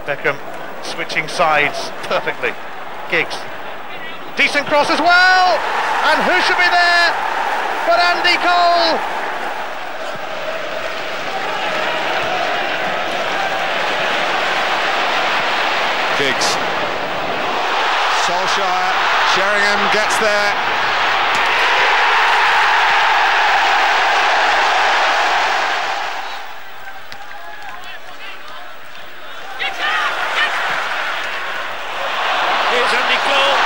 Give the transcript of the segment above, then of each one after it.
Beckham switching sides perfectly. Giggs. Decent cross as well! And who should be there but Andy Cole? Giggs. Solskjaer. Sheringham gets there. Here's Andy Cole.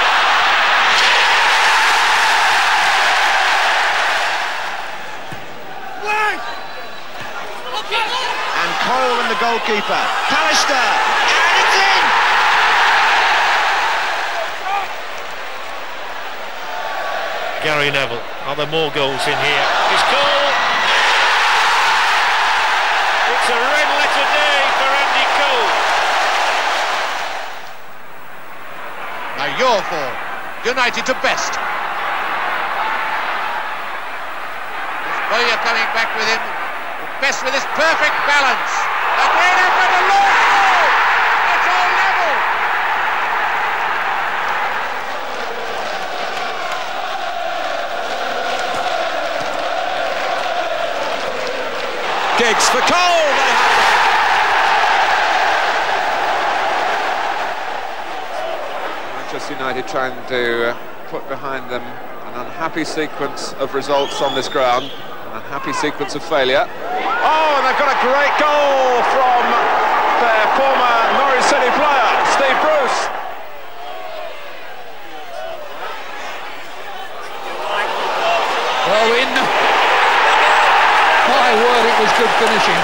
And Cole and the goalkeeper. Pallister. And it's in! Gary Neville. Are there more goals in here? It's Cole. It's a red letter day for Andy Cole. Now you're for United to best. Boyer coming back with him. Best with his perfect balance. Again up at the long goal. It's all level. Giggs for Cole. Manchester United trying to put behind them an unhappy sequence of results on this ground, an unhappy sequence of failure. Oh, and they've got a great goal from their former Norwich City player, Steve Bruce. Well, in. My word, it was good finishing.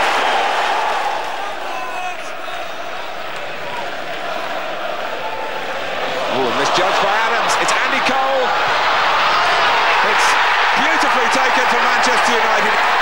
Oh, misjudged by Adams. It's Andy Cole. It's beautifully taken for Manchester United.